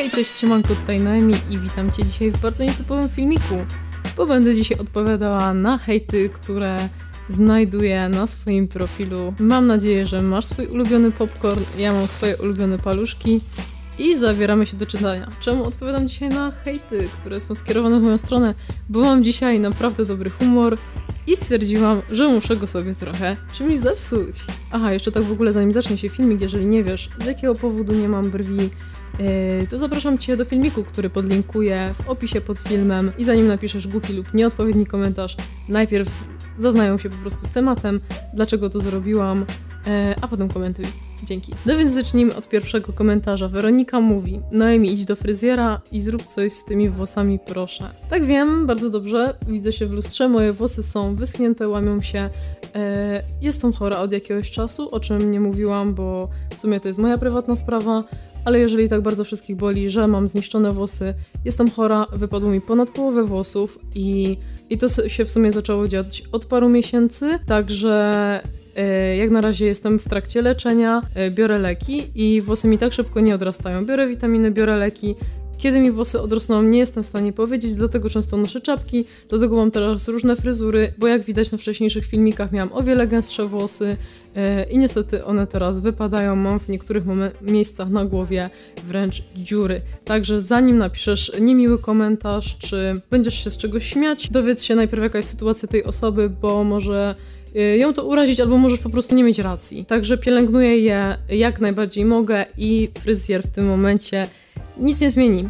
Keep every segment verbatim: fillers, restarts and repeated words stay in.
Hej, cześć, siemanko, tutaj Noemi i witam Cię dzisiaj w bardzo nietypowym filmiku, bo będę dzisiaj odpowiadała na hejty, które znajduję na swoim profilu. Mam nadzieję, że masz swój ulubiony popcorn, ja mam swoje ulubione paluszki i zabieramy się do czytania. Czemu odpowiadam dzisiaj na hejty, które są skierowane w moją stronę? Bo mam dzisiaj naprawdę dobry humor i stwierdziłam, że muszę go sobie trochę czymś zepsuć. Aha, jeszcze tak w ogóle zanim zacznie się filmik, jeżeli nie wiesz, z jakiego powodu nie mam brwi, Yy, to zapraszam Cię do filmiku, który podlinkuję w opisie pod filmem i zanim napiszesz głupi lub nieodpowiedni komentarz, najpierw zaznają się po prostu z tematem, dlaczego to zrobiłam, yy, a potem komentuj. Dzięki. No więc zacznijmy od pierwszego komentarza. Weronika mówi: Noemi, idź do fryzjera i zrób coś z tymi włosami, proszę. Tak, wiem, bardzo dobrze. Widzę się w lustrze, moje włosy są wyschnięte, łamią się. E, jestem chora od jakiegoś czasu, o czym nie mówiłam, bo w sumie to jest moja prywatna sprawa, ale jeżeli tak bardzo wszystkich boli, że mam zniszczone włosy, jestem chora, wypadło mi ponad połowę włosów i, i to się w sumie zaczęło dziać od paru miesięcy, także jak na razie jestem w trakcie leczenia, biorę leki i włosy mi tak szybko nie odrastają. Biorę witaminy, biorę leki. Kiedy mi włosy odrosną, nie jestem w stanie powiedzieć, dlatego często noszę czapki, dlatego mam teraz różne fryzury, bo jak widać na wcześniejszych filmikach miałam o wiele gęstsze włosy i niestety one teraz wypadają, mam w niektórych miejscach na głowie wręcz dziury. Także zanim napiszesz niemiły komentarz, czy będziesz się z czegoś śmiać, dowiedz się najpierw jaka jest sytuacja tej osoby, bo może ją to urazić, albo możesz po prostu nie mieć racji. Także pielęgnuję je jak najbardziej mogę i fryzjer w tym momencie nic nie zmieni.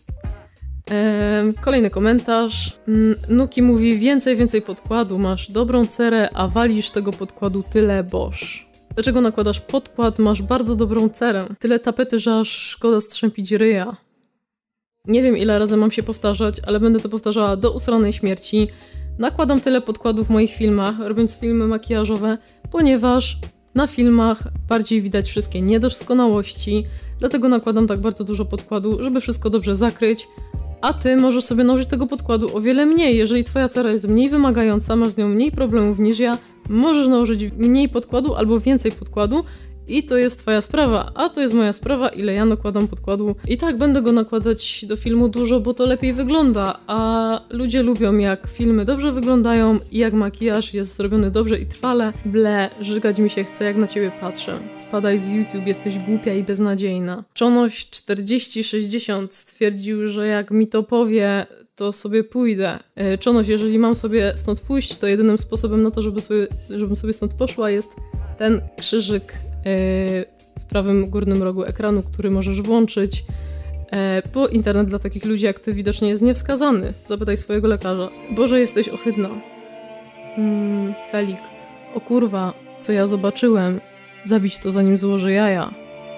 Eee, kolejny komentarz. Nuki mówi: więcej, więcej podkładu, masz dobrą cerę, a walisz tego podkładu tyle, boż. Dlaczego nakładasz podkład, masz bardzo dobrą cerę? Tyle tapety, że aż szkoda strzępić ryja. Nie wiem ile razy mam się powtarzać, ale będę to powtarzała do usranej śmierci. Nakładam tyle podkładu w moich filmach, robiąc filmy makijażowe, ponieważ na filmach bardziej widać wszystkie niedoskonałości, dlatego nakładam tak bardzo dużo podkładu, żeby wszystko dobrze zakryć, a ty możesz sobie nałożyć tego podkładu o wiele mniej. Jeżeli twoja cera jest mniej wymagająca, masz z nią mniej problemów niż ja, możesz nałożyć mniej podkładu albo więcej podkładu i to jest twoja sprawa, a to jest moja sprawa, ile ja nakładam podkładu. I tak, będę go nakładać do filmu dużo, bo to lepiej wygląda, a ludzie lubią jak filmy dobrze wyglądają i jak makijaż jest zrobiony dobrze i trwale. Ble, żygać mi się chce jak na ciebie patrzę. Spadaj z YouTube, jesteś głupia i beznadziejna. Czonoś czterdzieści sześćdziesiąt stwierdził, że jak mi to powie, to sobie pójdę. Czonoś, jeżeli mam sobie stąd pójść, to jedynym sposobem na to, żeby sobie, żebym sobie stąd poszła, jest ten krzyżyk w prawym górnym rogu ekranu, który możesz włączyć, bo internet dla takich ludzi jak ty widocznie jest niewskazany. Zapytaj swojego lekarza. Boże, jesteś ohydna. Hmm, Felik. O kurwa, co ja zobaczyłem. Zabić to zanim złoży jaja.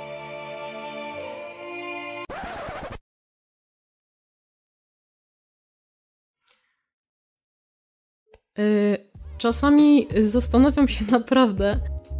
Czasami zastanawiam się naprawdę,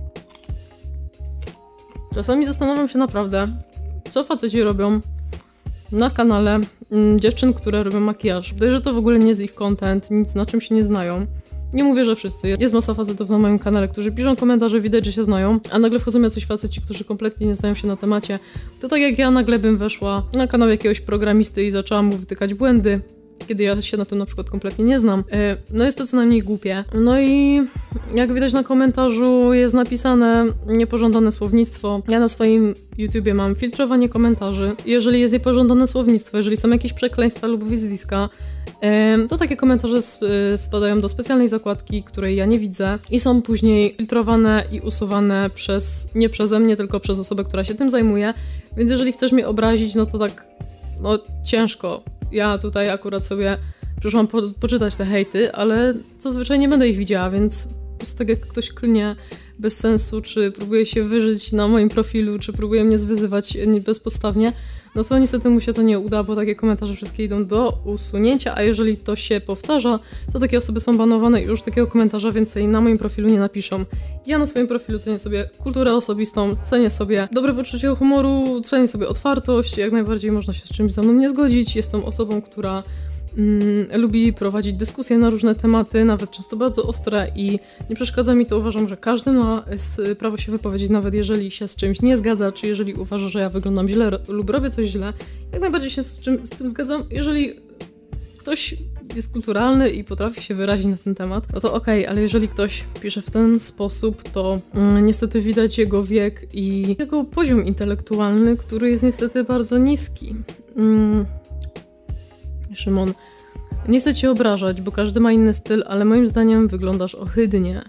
Czasami zastanawiam się naprawdę, co faceci robią na kanale mm, dziewczyn, które robią makijaż. Wydaje, że to w ogóle nie jest ich content, nic na czym się nie znają. Nie mówię, że wszyscy. Jest masa facetów na moim kanale, którzy piszą komentarze, widać, że się znają, a nagle wchodzą jacyś faceci, którzy kompletnie nie znają się na temacie. To tak jak ja nagle bym weszła na kanał jakiegoś programisty i zaczęłam mu wytykać błędy, kiedy ja się na tym na przykład kompletnie nie znam. No jest to co najmniej głupie. No i jak widać na komentarzu jest napisane niepożądane słownictwo. Ja na swoim YouTubie mam filtrowanie komentarzy. Jeżeli jest niepożądane słownictwo, jeżeli są jakieś przekleństwa lub wyzwiska, to takie komentarze wpadają do specjalnej zakładki, której ja nie widzę i są później filtrowane i usuwane przez, nie przeze mnie, tylko przez osobę, która się tym zajmuje. Więc jeżeli chcesz mnie obrazić, no to tak, no ciężko. Ja tutaj akurat sobie przyszłam po, poczytać te hejty, ale zazwyczaj nie będę ich widziała, więc po prostu tak jak ktoś klnie bez sensu, czy próbuje się wyżyć na moim profilu, czy próbuje mnie zwyzywać bezpodstawnie, no to niestety mu się to nie uda, bo takie komentarze wszystkie idą do usunięcia, a jeżeli to się powtarza, to takie osoby są banowane i już takiego komentarza więcej na moim profilu nie napiszą. Ja na swoim profilu cenię sobie kulturę osobistą, cenię sobie dobre poczucie humoru, cenię sobie otwartość, jak najbardziej można się z czymś ze mną nie zgodzić. Jestem osobą, która mm, lubi prowadzić dyskusje na różne tematy, nawet często bardzo ostre i nie przeszkadza mi to. Uważam, że każdy ma prawo się wypowiedzieć, nawet jeżeli się z czymś nie zgadza, czy jeżeli uważa, że ja wyglądam źle ro- lub robię coś źle. Jak najbardziej się z, czym, z tym zgadzam. Jeżeli ktoś jest kulturalny i potrafi się wyrazić na ten temat, no to okej, okay, ale jeżeli ktoś pisze w ten sposób, to mm, niestety widać jego wiek i jego poziom intelektualny, który jest niestety bardzo niski. Mm. Szymon, nie chcę cię obrażać, bo każdy ma inny styl, ale moim zdaniem wyglądasz ohydnie.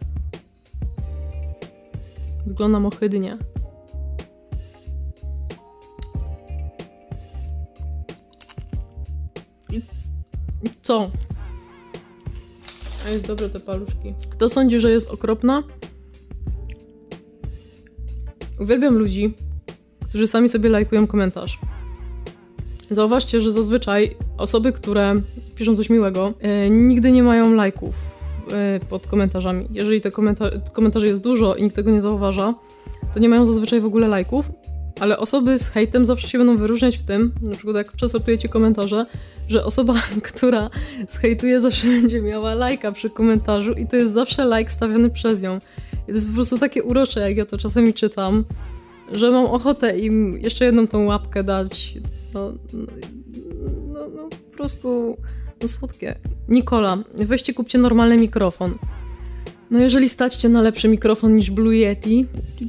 Wyglądam ohydnie. Co? A jest dobre te paluszki. Kto sądzi, że jest okropna? Uwielbiam ludzi, którzy sami sobie lajkują komentarz. Zauważcie, że zazwyczaj osoby, które piszą coś miłego, yy, nigdy nie mają lajków yy, pod komentarzami. Jeżeli te komenta- komentarzy jest dużo i nikt tego nie zauważa, to nie mają zazwyczaj w ogóle lajków. Ale osoby z hejtem zawsze się będą wyróżniać w tym, na przykład jak przesortujecie komentarze, że osoba, która zhejtuje, zawsze będzie miała lajka przy komentarzu i to jest zawsze lajk stawiany przez nią. I to jest po prostu takie urocze, jak ja to czasami czytam, że mam ochotę im jeszcze jedną tą łapkę dać. No, no, no, no po prostu no słodkie. Nikola, weźcie kupcie normalny mikrofon. No jeżeli stać cię na lepszy mikrofon niż Blue Yeti,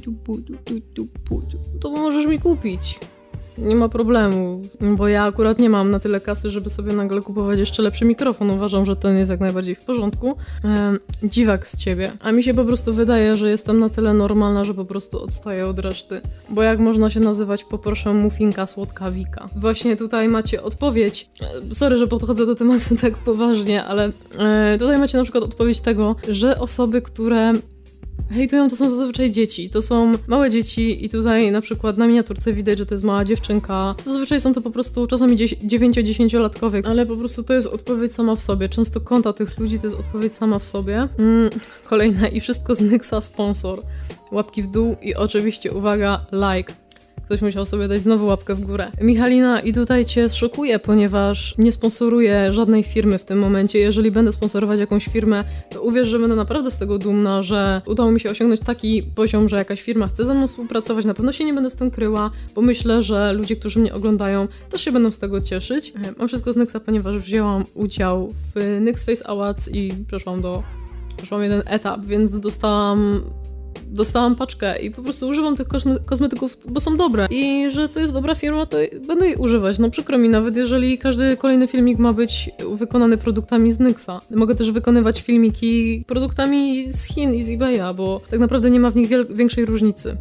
to możesz mi kupić. Nie ma problemu, bo ja akurat nie mam na tyle kasy, żeby sobie nagle kupować jeszcze lepszy mikrofon. Uważam, że ten jest jak najbardziej w porządku. Ehm, dziwak z ciebie. A mi się po prostu wydaje, że jestem na tyle normalna, że po prostu odstaję od reszty. Bo jak można się nazywać, poproszę muffinka słodkawika. Właśnie tutaj macie odpowiedź. Sorry, że podchodzę do tematu tak poważnie, ale e, tutaj macie na przykład odpowiedź tego, że osoby, które hejtują, to są zazwyczaj dzieci. To są małe dzieci i tutaj na przykład na miniaturce widać, że to jest mała dziewczynka. Zazwyczaj są to po prostu czasami dziewięcio-dziesięciolatkowie, ale po prostu to jest odpowiedź sama w sobie. Często konta tych ludzi to jest odpowiedź sama w sobie. Mm, kolejne i wszystko z Nyxa sponsor. Łapki w dół i oczywiście uwaga, like. Ktoś musiał sobie dać znowu łapkę w górę. Michalina, i tutaj cię zszokuję, ponieważ nie sponsoruję żadnej firmy w tym momencie. Jeżeli będę sponsorować jakąś firmę, to uwierz, że będę naprawdę z tego dumna, że udało mi się osiągnąć taki poziom, że jakaś firma chce ze mną współpracować. Na pewno się nie będę z tym kryła, bo myślę, że ludzie, którzy mnie oglądają, też się będą z tego cieszyć. Mam wszystko z Nyxa, ponieważ wzięłam udział w Nyx Face Awards i przeszłam do... przeszłam jeden etap, więc dostałam... Dostałam paczkę i po prostu używam tych kosmetyków, bo są dobre. I że to jest dobra firma, to będę jej używać. No przykro mi, nawet jeżeli każdy kolejny filmik ma być wykonany produktami z Nyxa. Mogę też wykonywać filmiki produktami z Chin i z eBaya, bo tak naprawdę nie ma w nich wiel- większej różnicy.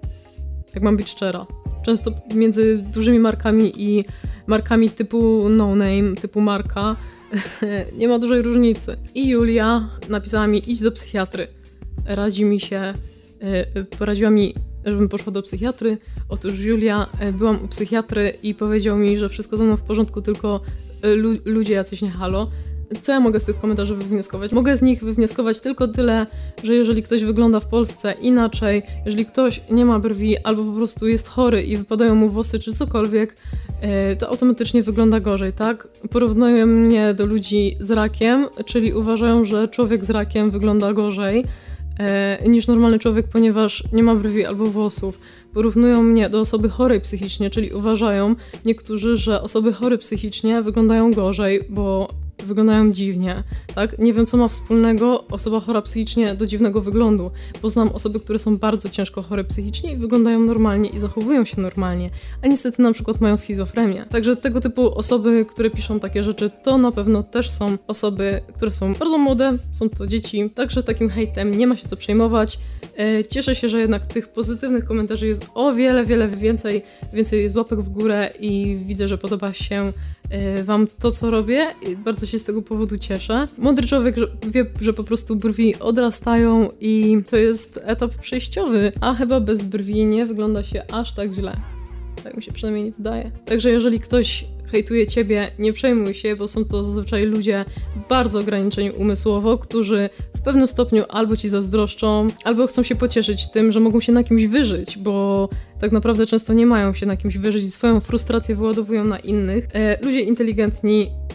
Tak mam być szczera. Często między dużymi markami i markami typu no name, typu marka nie ma dużej różnicy. I Julia napisała mi: idź do psychiatry. Radzi mi się, yy, poradziła mi, żebym poszła do psychiatry. Otóż Julia, yy, byłam u psychiatry i powiedział mi, że wszystko ze mną w porządku, tylko yy, lu- ludzie jacyś nie halo. Co ja mogę z tych komentarzy wywnioskować? Mogę z nich wywnioskować tylko tyle, że jeżeli ktoś wygląda w Polsce inaczej, jeżeli ktoś nie ma brwi albo po prostu jest chory i wypadają mu włosy czy cokolwiek, yy, to automatycznie wygląda gorzej, tak? Porównują mnie do ludzi z rakiem, czyli uważają, że człowiek z rakiem wygląda gorzej E, niż normalny człowiek, ponieważ nie ma brwi albo włosów. Porównują mnie do osoby chorej psychicznie, czyli uważają niektórzy, że osoby chore psychicznie wyglądają gorzej, bo wyglądają dziwnie, tak? Nie wiem, co ma wspólnego osoba chora psychicznie do dziwnego wyglądu. Poznam osoby, które są bardzo ciężko chore psychicznie i wyglądają normalnie i zachowują się normalnie, a niestety na przykład mają schizofrenię. Także tego typu osoby, które piszą takie rzeczy, to na pewno też są osoby, które są bardzo młode, są to dzieci, także takim hejtem nie ma się co przejmować. E, cieszę się, że jednak tych pozytywnych komentarzy jest o wiele, wiele więcej, więcej jest łapek w górę i widzę, że podoba się e, wam to, co robię i bardzo się z tego powodu cieszę. Mądry człowiek że wie, że po prostu brwi odrastają i to jest etap przejściowy, a chyba bez brwi nie wygląda się aż tak źle. Tak mi się przynajmniej nie wydaje. Także jeżeli ktoś hejtuje ciebie, nie przejmuj się, bo są to zazwyczaj ludzie bardzo ograniczeni umysłowo, którzy w pewnym stopniu albo ci zazdroszczą, albo chcą się pocieszyć tym, że mogą się na kimś wyżyć, bo tak naprawdę często nie mają się na kimś wyżyć i swoją frustrację wyładowują na innych. E, ludzie inteligentni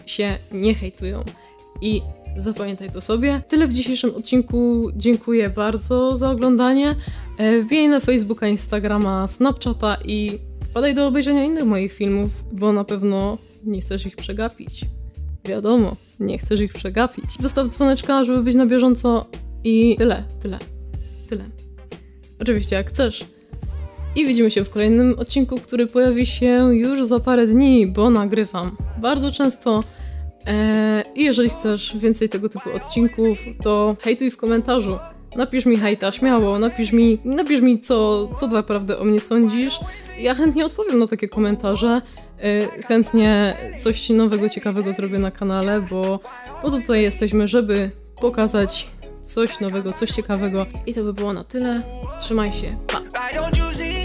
się nie hejtują. I zapamiętaj to sobie. Tyle w dzisiejszym odcinku. Dziękuję bardzo za oglądanie. Wbijaj na Facebooka, Instagrama, Snapchata i wpadaj do obejrzenia innych moich filmów, bo na pewno nie chcesz ich przegapić. Wiadomo, nie chcesz ich przegapić. Zostaw dzwoneczka, żeby być na bieżąco i tyle, tyle, tyle. Oczywiście jak chcesz. I widzimy się w kolejnym odcinku, który pojawi się już za parę dni, bo nagrywam bardzo często. Eee, I jeżeli chcesz więcej tego typu odcinków, to hejtuj w komentarzu. Napisz mi hejta, śmiało, napisz mi, napisz mi co, co tak naprawdę o mnie sądzisz. Ja chętnie odpowiem na takie komentarze. Eee, chętnie coś nowego, ciekawego zrobię na kanale, bo, bo tutaj jesteśmy, żeby pokazać coś nowego, coś ciekawego. I to by było na tyle. Trzymaj się, pa!